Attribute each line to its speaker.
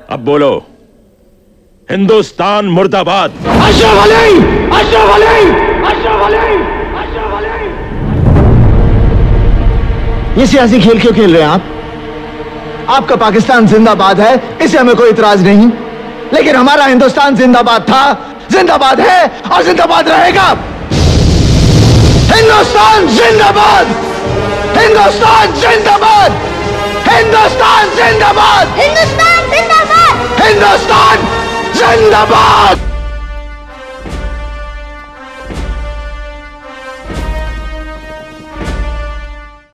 Speaker 1: अब बोलो, हिंदुस्तान मुर्दाबाद।
Speaker 2: अशरफ अली, अशरफ अली, अशरफ अली, अशरफ अली।
Speaker 3: ये सियासी खेल क्यों खेल रहे हैं आप? आपका पाकिस्तान जिंदाबाद है, इसे हमें कोई इतराज नहीं, लेकिन हमारा हिंदुस्तान जिंदाबाद था, जिंदाबाद है और जिंदाबाद रहेगा। हिंदुस्तान जिंदाबाद, हिंदुस्तान जिंदाबाद, हिंदुस्तान जिंदाबाद,
Speaker 4: हिंदुस्तान जिंदाबाद,
Speaker 3: हिंदुस्तान जिंदाबाद।